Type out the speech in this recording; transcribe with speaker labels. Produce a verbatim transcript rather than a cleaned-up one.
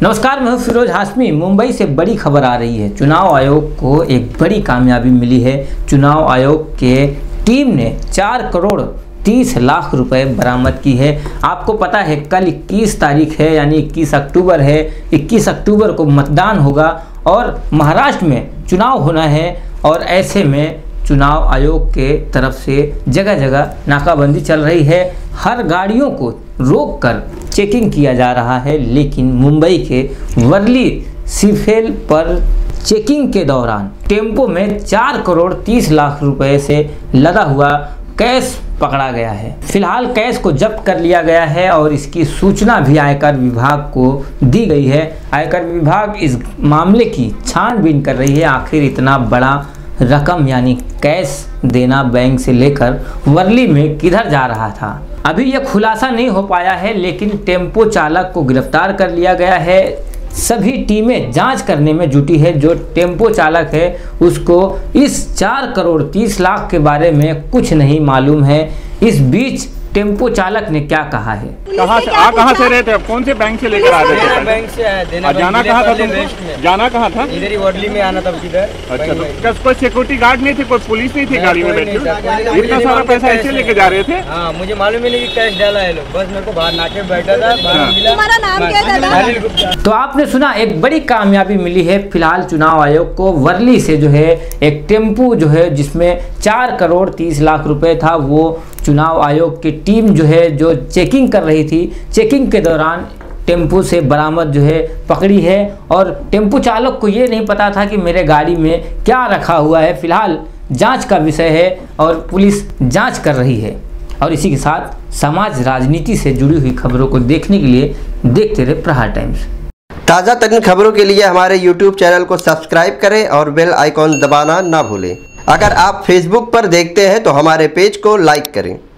Speaker 1: नमस्कार, मैं हूं फिरोज हाशमी। मुंबई से बड़ी खबर आ रही है। चुनाव आयोग को एक बड़ी कामयाबी मिली है। चुनाव आयोग के टीम ने चार करोड़ तीस लाख रुपए बरामद की है। आपको पता है कल इक्कीस तारीख है, यानी इक्कीस अक्टूबर है। इक्कीस अक्टूबर को मतदान होगा और महाराष्ट्र में चुनाव होना है, और ऐसे में चुनाव आयोग के तरफ से जगह जगह नाकाबंदी चल रही है। हर गाड़ियों को रोककर चेकिंग किया जा रहा है, लेकिन मुंबई के वर्ली सीफेल पर चेकिंग के दौरान टेम्पो में चार करोड़ तीस लाख रुपए से लदा हुआ कैश पकड़ा गया है। फिलहाल कैश को जब्त कर लिया गया है और इसकी सूचना भी आयकर विभाग को दी गई है। आयकर विभाग इस मामले की छानबीन कर रही है। आखिर इतना बड़ा रकम यानी कैश देना बैंक से लेकर वर्ली में किधर जा रहा था, अभी यह खुलासा नहीं हो पाया है, लेकिन टेम्पो चालक को गिरफ्तार कर लिया गया है। सभी टीमें जांच करने में जुटी है। जो टेम्पो चालक है उसको इस चार करोड़ तीस लाख के बारे में कुछ नहीं मालूम है। इस बीच टेम्पो चालक ने क्या कहा है।
Speaker 2: कहाँ से आ कहाँ से रहे थे, कौन से बैंक से लेकर आ रहे थे?
Speaker 3: बैंक से आया, देना
Speaker 2: जाना कहाँ था तुमको? जाना कहाँ था?
Speaker 3: इधर ही वर्ली में आना था किधर।
Speaker 2: अच्छा, तो क्या कोई सिक्योरिटी गार्ड नहीं थे, कोई पुलिस नहीं थी गाड़ी में बैठे? इतना सारा पैसा ऐसे लेके जा रहे थे?
Speaker 3: हाँ, मुझे मालूम ही नहीं कि कैश डाला है लोग, बस मेरे को बाहर नाके बैठा था।
Speaker 4: तुम्हारा नाम क्या है दादा?
Speaker 1: तो आपने सुना, एक बड़ी कामयाबी मिली है फिलहाल चुनाव आयोग को। वर्ली से जो है एक टेम्पो जो है जिसमें चार करोड़ तीस लाख रुपए था, वो चुनाव आयोग की टीम जो है जो चेकिंग कर रही थी, चेकिंग के दौरान टेम्पो से बरामद जो है पकड़ी है। और टेम्पो चालक को ये नहीं पता था कि मेरे गाड़ी में क्या रखा हुआ है। फिलहाल जांच का विषय है और पुलिस जांच कर रही है। और इसी के साथ समाज राजनीति से जुड़ी हुई खबरों को देखने के लिए देखते रहे प्रहार टाइम्स।
Speaker 5: ताज़ा तरीन खबरों के लिए हमारे यूट्यूब चैनल को सब्सक्राइब करें और बेल आइकॉन दबाना ना भूलें। अगर आप फेसबुक पर देखते हैं तो हमारे पेज को लाइक करें।